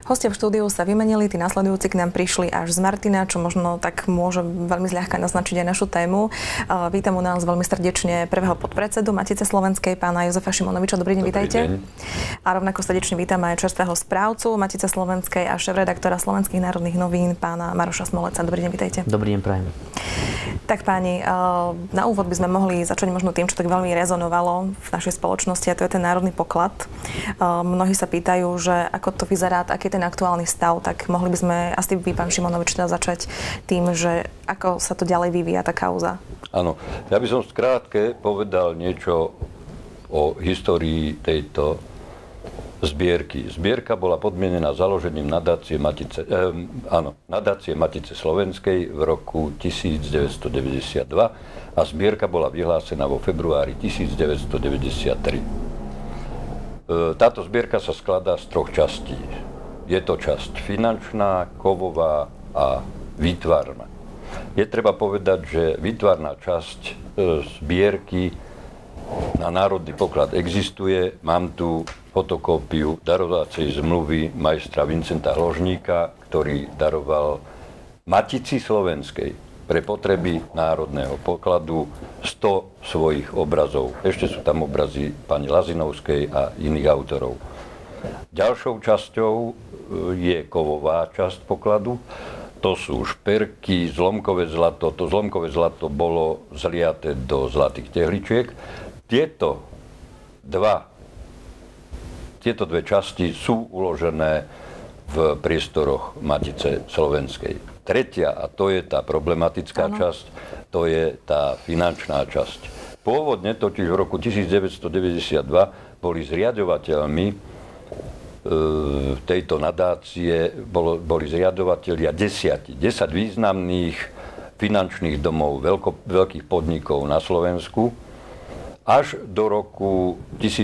Hostia v štúdiu sa vymenili, tí nasledujúci k nám prišli až z Martina, čo možno tak môže veľmi zľahka naznačiť aj našu tému. Vítam u nás veľmi srdečne prvého podpredsedu Matice slovenskej, pána Jozefa Šimonoviča. Dobrý deň, vítajte. A rovnako srdečne vítam aj čerstvého správcu Matice slovenskej a šéfredaktora Slovenských národných novín, pána Maroša Smoleca. Dobrý deň, vítajte. Dobrý deň, prajem. Tak páni, na úvod by sme mohli začať možno tým, čo tak veľmi rezonovalo v našej spoločnosti, a to je ten národný poklad. Mnohí sa pýtajú, že ako to vyzerá, aký je ten aktuálny stav, tak mohli by sme asi vy, pán Šimonovič, teda začať tým, že ako sa to ďalej vyvíja tá kauza. Áno, ja by som skrátke povedal niečo o histórii tejto zbierky. Zbierka bola podmienená založením nadácie Matice slovenskej v roku 1992 a zbierka bola vyhlásená vo februári 1993. Táto zbierka sa skladá z troch častí. Je to časť finančná, kovová a výtvarná. Je treba povedať, že výtvarná časť zbierky na národný poklad existuje. Mám tu fotokópiu darovacej zmluvy majstra Vincenta Hložníka, ktorý daroval Matici slovenskej pre potreby národného pokladu 100 svojich obrazov. Ešte sú tam obrazy pani Lazinovskej a iných autorov. Ďalšou časťou je kovová časť pokladu. To sú šperky, zlomkové zlato. To zlomkové zlato bolo zliaté do zlatých tehličiek. Tieto dve časti sú uložené v priestoroch Matice slovenskej. Tretia, a to je tá problematická časť, to je tá finančná časť. Pôvodne totiž v roku 1992 boli zriaďovateľmi tejto nadácie, boli zriaďovatelia 10 významných finančných domov, veľkých podnikov na Slovensku, až do roku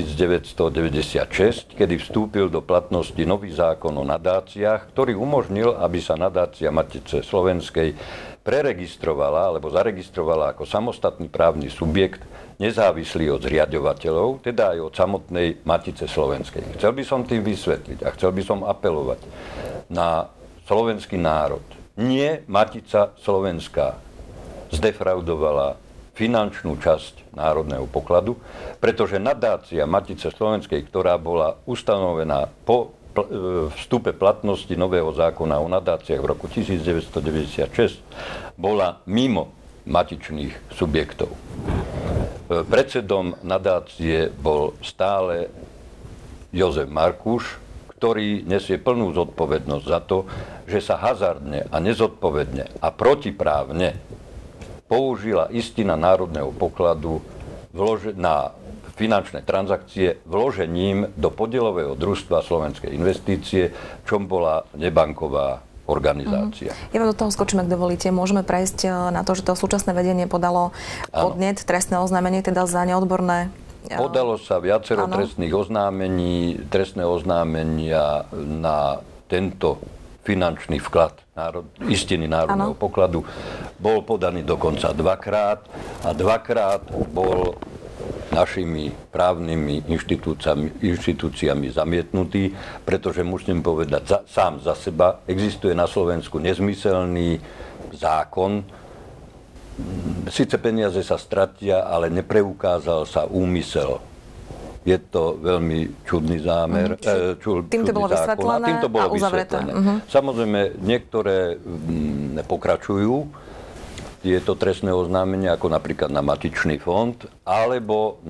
1996, kedy vstúpil do platnosti nový zákon o nadáciách, ktorý umožnil, aby sa nadácia Matice slovenskej preregistrovala alebo zaregistrovala ako samostatný právny subjekt, nezávislý od zriaďovateľov, teda aj od samotnej Matice slovenskej. Chcel by som tým vysvetliť a chcel by som apelovať na slovenský národ. Nie Matica slovenská zdefraudovala finančnú časť národného pokladu, pretože nadácia Matice slovenskej, ktorá bola ustanovená po vstupe platnosti nového zákona o nadáciách v roku 1996, bola mimo matičných subjektov. Predsedom nadácie bol stále Jozef Markuš, ktorý nesie plnú zodpovednosť za to, že sa hazardne a nezodpovedne a protiprávne použila istina národného pokladu na finančné transakcie vložením do podielového družstva Slovenskej investície, čom bola nebanková organizácia. Ja vám do toho skočím, ak dovolíte. Môžeme prejsť na to, že to súčasné vedenie podalo podnet, trestné oznámenie, teda za neodborné. Podalo sa viacero trestných oznámení, trestné oznámenia na tento finančný vklad istiny národného pokladu. Bol podaný dokonca dvakrát a dvakrát bol našimi právnymi inštitúciami zamietnutý, pretože musím povedať sám za seba, existuje na Slovensku nezmyselný zákon. Sice peniaze sa stratia, ale nepreukázal sa úmysel. Je to veľmi čudný zámer. Týmto bolo vysvetlené a týmto bolo vysvetlené. Samozrejme, niektoré pokračujú tieto trestné oznámenia, ako napríklad na Matičný fond, alebo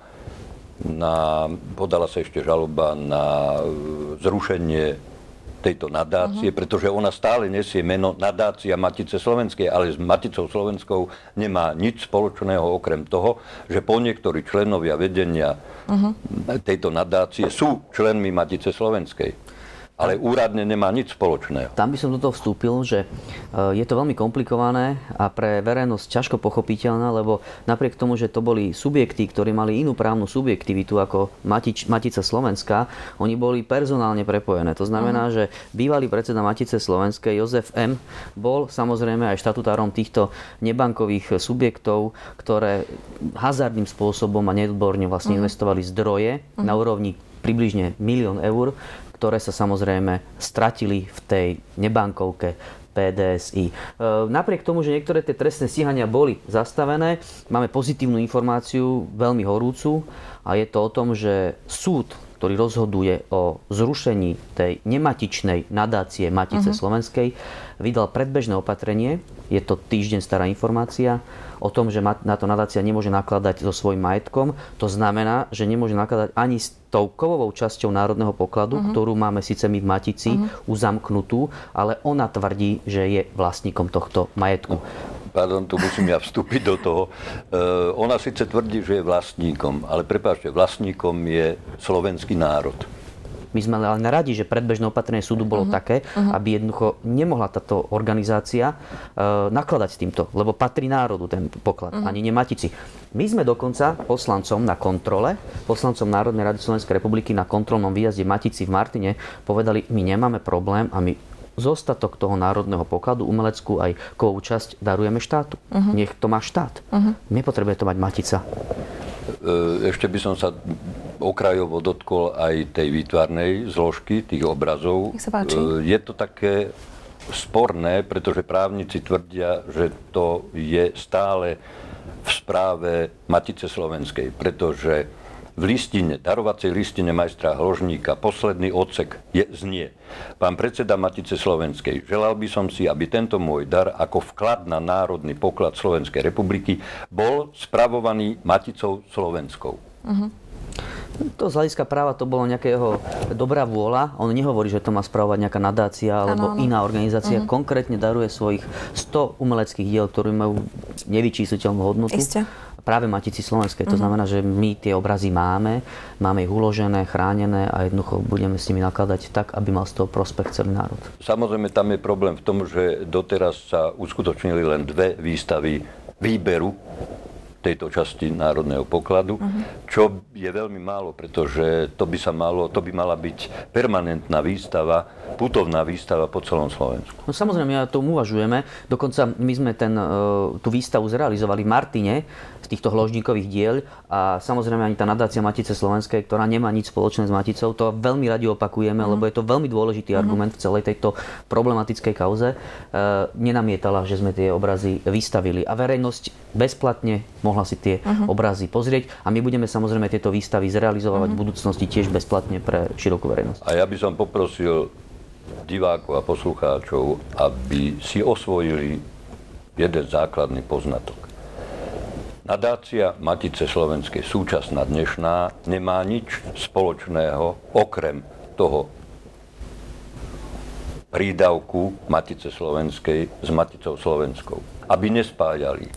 podala sa ešte žaloba na zrušenie tejto nadácie, pretože ona stále nesie meno nadácia Matice slovenskej, ale s Maticou slovenskou nemá nič spoločného okrem toho, že po niektorí členovia vedenia tejto nadácie sú členmi Matice slovenskej. Ale úradne nemá nič spoločného. Tam by som do toho vstúpil, že je to veľmi komplikované a pre verejnosť ťažko pochopiteľné, lebo napriek tomu, že to boli subjekty, ktorí mali inú právnu subjektivitu ako Matica slovenská, oni boli personálne prepojené. To znamená, že bývalý predseda Matice slovenskej Jozef M. bol samozrejme aj štatutárom týchto nebankových subjektov, ktoré hazardným spôsobom a neodborne vlastne investovali zdroje na úrovni približne 1 000 000 eur, ktoré sa samozrejme stratili v tej nebankovke PDSI. Napriek tomu, že niektoré tie trestné stíhania boli zastavené, máme pozitívnu informáciu, veľmi horúcu, a je to o tom, že súd, ktorý rozhoduje o zrušení tej nematičnej nadácie Matice Slovenskej, vydal predbežné opatrenie, je to týždeň stará informácia, o tom, že táto nadácia nemôže nakladať so svojím majetkom. To znamená, že nemôže nakladať ani s tou kovovou časťou národného pokladu, ktorú máme síce my v Matici uzamknutú, ale ona tvrdí, že je vlastníkom tohto majetku. Pardon, tu musím ja vstúpiť do toho. Ona síce tvrdí, že je vlastníkom, ale prepáčte, vlastníkom je slovenský národ. My sme ale radi, že predbežné opatrenie súdu bolo také, aby jednoducho nemohla táto organizácia nakladať s týmto, lebo patrí národu ten poklad, ani nie Matici. My sme dokonca poslancom na kontrole, poslancom Národnej rady Slovenskej republiky na kontrolnom výjazde Matici v Martine povedali, my nemáme problém a my zostatok toho národného pokladu, umeleckú aj kovovú časť darujeme štátu. Nech to má štát. Nepotrebuje to mať Matica. Ešte by som sa okrajovo dotkol aj tej výtvarnej zložky tých obrazov. Je to také sporné, pretože právnici tvrdia, že to je stále v správe Matice Slovenskej, pretože v listine, darovacej listine majstra Hložníka, posledný odsek znie: Pán predseda Matice Slovenskej, želal by som si, aby tento môj dar ako vklad na národný poklad Slovenskej republiky bol spravovaný Maticou Slovenskou. To z hľadiska práva to bolo nejakého dobrá vôľa. On nehovorí, že to má spravovať nejaká nadácia alebo iná organizácia. Konkrétne daruje svojich 100 umeleckých diel, ktoré majú nevyčísliteľnú hodnotu. Isté. Práve Matici Slovenskej. To znamená, že my tie obrazy máme ich uložené, chránené a jednoducho budeme s nimi nakladať tak, aby mal z toho prospech celý národ. Samozrejme, tam je problém v tom, že doteraz sa uskutočnili len 2 výstavy výberu tejto časti národného pokladu, čo je veľmi málo, pretože to by mala byť permanentná výstava, putovná výstava po celom Slovensku. No samozrejme, o tom uvažujeme. Dokonca my sme tú výstavu zrealizovali v Martine z týchto hložníkových diel a samozrejme ani tá nadácia Matice Slovenskej, ktorá nemá nič spoločné s Maticou, to veľmi radi opakujeme, lebo je to veľmi dôležitý argument v celej tejto problematickej kauze, nenamietala, že sme tie obrazy vystavili a verejnosť bezplatne mohla si tie obrazy pozrieť a my budeme samozrejme tieto výstavy zrealizovať v budúcnosti tiež bezplatne pre širokú verejnosť. A ja by som poprosil divákov a poslucháčov, aby si osvojili jeden základný poznatok. Nadácia Matice Slovenskej, súčasná dnešná, nemá nič spoločného okrem toho prídavku Matice Slovenskej s Maticou Slovenskou. Aby nespájali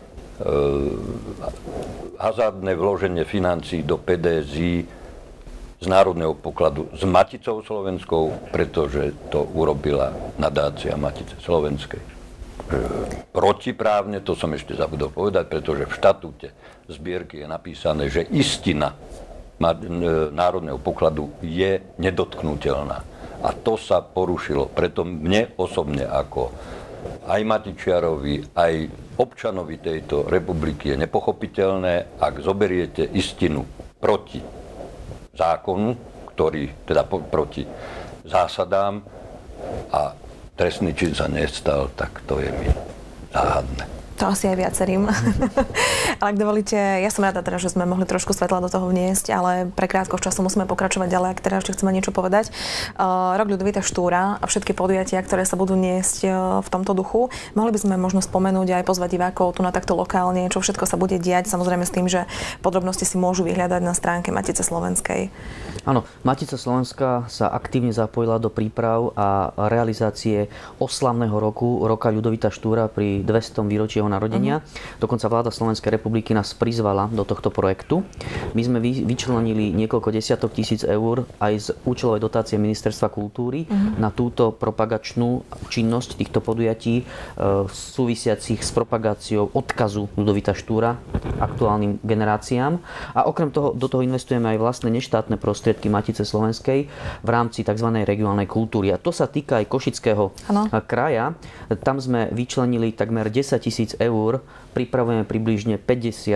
hazardné vloženie financií do PDSI z národného pokladu s Maticou Slovenskou, pretože to urobila nadácia Matice Slovenskej. Protiprávne, to som ešte zabudol povedať, pretože v štatúte zbierky je napísané, že istina národného pokladu je nedotknuteľná. A to sa porušilo. Preto mne osobne ako aj Matičiarovi, aj občanovi tejto republiky je nepochopiteľné, ak zoberiete istinu proti zákonu, proti zásadám a trestný čin sa nestal, tak to je mi záhadné. To asi aj viacerým. Ale ak dovolíte, ja som rada teda, že sme mohli trošku svetla do toho vniesť, ale pre krátko času musíme pokračovať ďalej, ak teda ešte chceme niečo povedať. Rok Ľudovita Štúra a všetky podujatia, ktoré sa budú niesť v tomto duchu, mohli by sme možno spomenúť aj pozvať divákov tu na takto lokálne, čo všetko sa bude diať, samozrejme s tým, že podrobnosti si môžu vyhľadať na stránke Matice Slovenskej. Áno, Matica Slovenská sa aktívne zapojila do príprav a realizácie oslavného roku, roka Ľudovita Štúra pri 200. výročí narodenia. Dokonca vláda Slovenskej republiky nás prizvala do tohto projektu. My sme vyčlenili niekoľko desiatok tisíc eur aj z účelovej dotácie Ministerstva kultúry na túto propagačnú činnosť týchto podujatí súvisiacich s propagáciou odkazu Ľudovita Štúra aktuálnym generáciám. A okrem toho do toho investujeme aj vlastné neštátne prostriedky Matice Slovenskej v rámci tzv. Regionálnej kultúry. A to sa týka aj Košického kraja. Tam sme vyčlenili takmer 10 000 eur, pripravujeme približne 50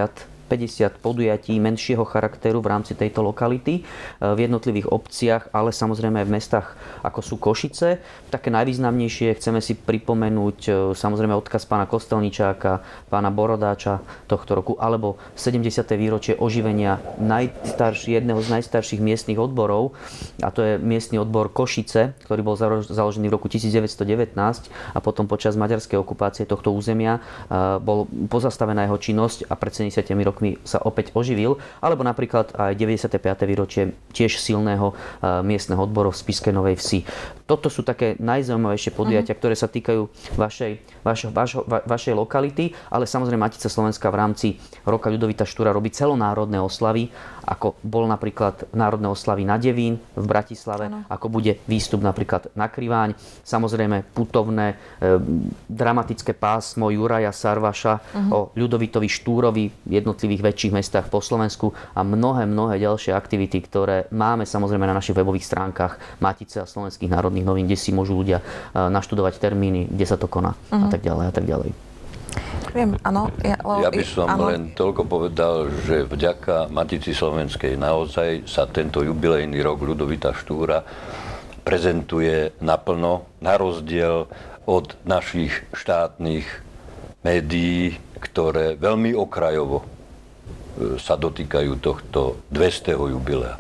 50 podujatí menšieho charakteru v rámci tejto lokality v jednotlivých obciach, ale samozrejme aj v mestách, ako sú Košice. Také najvýznamnejšie chceme si pripomenúť samozrejme odkaz pána Kostelničáka, pána Borodáča tohto roku, alebo 70. výročie oživenia jedného z najstarších miestnych odborov, a to je miestny odbor Košice, ktorý bol založený v roku 1919 a potom počas maďarskej okupácie tohto územia bol pozastavená jeho činnosť a pred 70 rokmi sa opäť oživil, alebo napríklad aj 95. výročie tiež silného miestneho odboru v Spišskej Novej Vsi. Toto sú také najzaujímavejšie podujatia, ktoré sa týkajú vašej lokality, ale samozrejme Matica Slovenská v rámci Roka Ľudovita Štúra robí celonárodné oslavy, ako bol napríklad národné oslavy na Devín v Bratislave, ako bude výstup napríklad na Kriváň, samozrejme putovné dramatické pásmo Juraja Sarvaša o Ľudovitovi Štúrovi v jednotlivých väčších mestách po Slovensku a mnohé ďalšie aktivity, ktoré máme samozrejme na našich webových stránkach Matice a Slovenských národných novín, kde si môžu ľudia naštudovať termíny, kde sa to koná a tak ďalej a tak ďalej. Viem, áno. Ja by som len toľko povedal, že vďaka Matici Slovenskej naozaj sa tento jubilejný rok Ľudovita Štúra prezentuje naplno, na rozdiel od našich štátnych médií, ktoré veľmi okrajovo sa dotýkajú tohto 200. jubilea.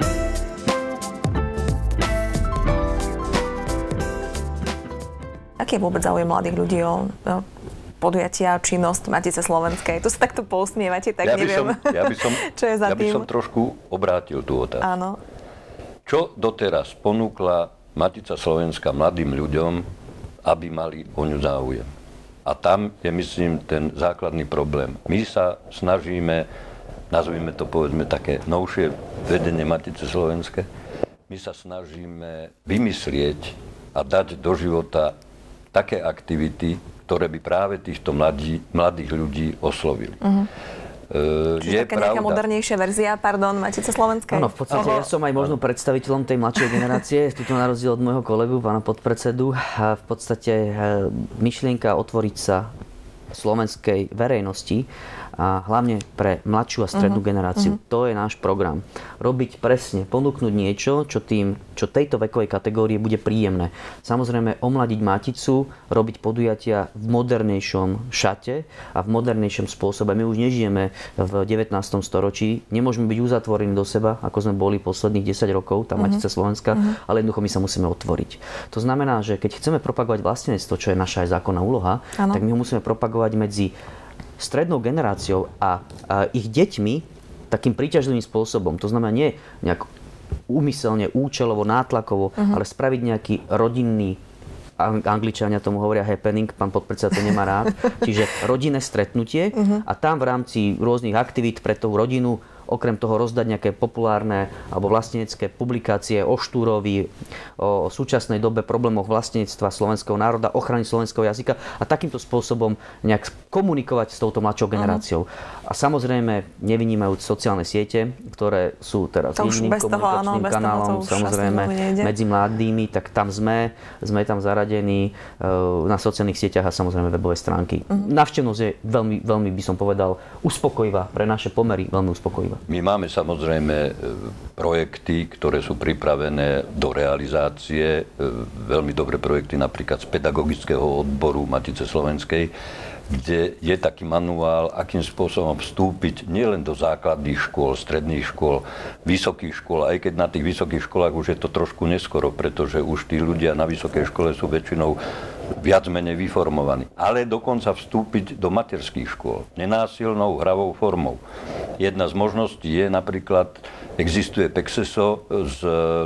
Aký je vôbec záujem mladých ľudí o podujatia, činnosť Matice Slovenskej? Tu sa takto pousmievate, tak neviem, čo je za tým. Ja by som trošku obrátil tú otázku. Áno. Čo doteraz ponúkla Matica Slovenská mladým ľuďom, aby mali o ňu záujem? A tam je, myslím, ten základný problém. My sa snažíme, nazvime to povedzme také novšie vedenie Matice Slovenské, my sa snažíme vymyslieť a dať do života také aktivity, ktoré by práve týchto mladých ľudí oslovili. Čiže taká nejaká modernejšia verzia, Matice Slovenskej? Áno, v podstate ja som aj možno predstaviteľom tej mladšej generácie, tuto na rozdiel od môjho kolegu, pána podpredsedu. A v podstate myšlienka otvoriť sa slovenskej verejnosti a hlavne pre mladšiu a strednú generáciu. To je náš program. Robiť presne, ponúknuť niečo, čo tejto vekovej kategórie bude príjemné. Samozrejme, omladiť Maticu, robiť podujatia v modernejšom šate a v modernejšom spôsobe. My už nežijeme v 19. storočí, nemôžeme byť uzatvorení do seba, ako sme boli posledných 10 rokov, tá Matica Slovenská, ale jednoducho my sa musíme otvoriť. To znamená, že keď chceme propagovať vlastenectvo, čo je naša aj zákonná úloha, tak my ho musíme propagovať medzi strednou generáciou a ich deťmi takým príťažlivým spôsobom. To znamená nie nejak úmyselne, účelovo, nátlakovo, ale spraviť nejaký rodinný, Angličania tomu hovoria happening, pán podpredseda to nemá rád, čiže rodinné stretnutie a tam v rámci rôznych aktivít pre tú rodinu okrem toho rozdať nejaké populárne alebo vlastenecké publikácie o Štúrovi, o súčasnej dobe, problémoch vlastenectva slovenského národa, ochrany slovenského jazyka a takýmto spôsobom nejak komunikovať s touto mladšou generáciou. A samozrejme nevynímajúc sociálne siete, ktoré sú teraz jediným komunikačným kanálom, samozrejme medzi mladými, tak tam sme tam zaradení na sociálnych sieťach a samozrejme webové stránky. Návštevnosť je veľmi, veľmi, by som povedal, uspokojivá pre naše pomery, veľmi uspokojivá. My máme samozrejme projekty, ktoré sú pripravené do realizácie. Veľmi dobré projekty napríklad z pedagogického odboru Matice Slovenskej, kde je taký manuál, akým spôsobom vstúpiť nielen do základných škôl, stredných škôl, vysokých škôl, aj keď na tých vysokých školách už je to trošku neskoro, pretože už tí ľudia na vysokej škole sú väčšinou viac menej vyformovaní. Ale dokonca vstúpiť do materských škôl nenásilnou hravou formou. Jedna z možností je napríklad, existuje Pexeso s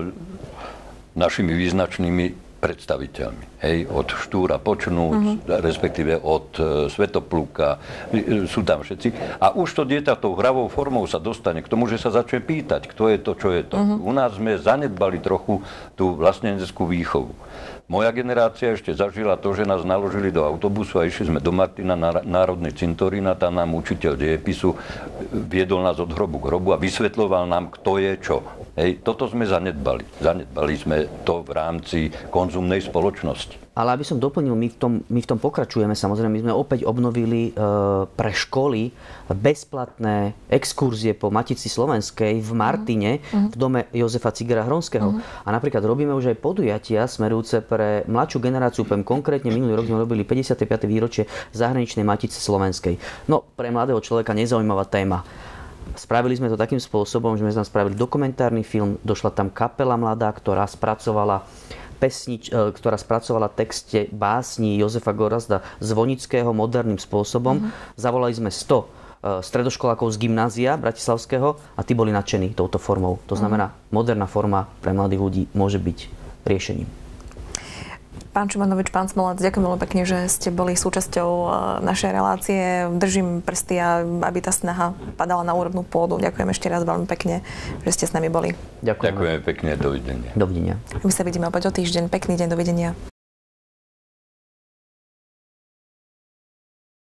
našimi význačnými predstaviteľmi. Hej, od Štúra počnúť, respektíve od Svetopluka, sú tam všetci. A už to dieťa tou hravou formou sa dostane k tomu, že sa začne pýtať, kto je to, čo je to. U nás sme zanedbali trochu tú vlasteneckú výchovu. Moja generácia ešte zažila to, že nás naložili do autobusu a išli sme do Martina na Národný cintorín a tam nám učiteľ dejepisu viedol nás od hrobu k hrobu a vysvetľoval nám, kto je čo. Hej, toto sme zanedbali. Zanedbali sme to v rámci konzumnej spoločnosti. Ale aby som doplnil, my v tom pokračujeme, samozrejme, my sme opäť obnovili pre školy bezplatné exkurzie po Matici slovenskej v Martine, v dome Jozefa Cigera Hronského. A napríklad robíme už aj podujatia smerujúce pre mladšiu generáciu, poviem konkrétne, minulý rok sme robili 55. výročie zahraničnej Matice slovenskej. No, pre mladého človeka nezaujímavá téma. Spravili sme to takým spôsobom, že sme tam spravili dokumentárny film, došla tam kapela mladá, ktorá spracovala texte básni Jozefa Gorazda Zvonického moderným spôsobom. Zavolali sme 100 stredoškolákov z gymnázia bratislavského a tí boli nadšení touto formou. To znamená, moderná forma pre mladých ľudí môže byť riešením. Pán Šimonovič, pán Smolec, ďakujem veľmi pekne, že ste boli súčasťou našej relácie. Držím prsty, aby tá snaha padala na úrodnú pôdu. Ďakujem ešte raz veľmi pekne, že ste s nami boli. Ďakujeme pekne, dovidenia. Dovidenia. My sa vidíme opäť o týždeň. Pekný deň, dovidenia.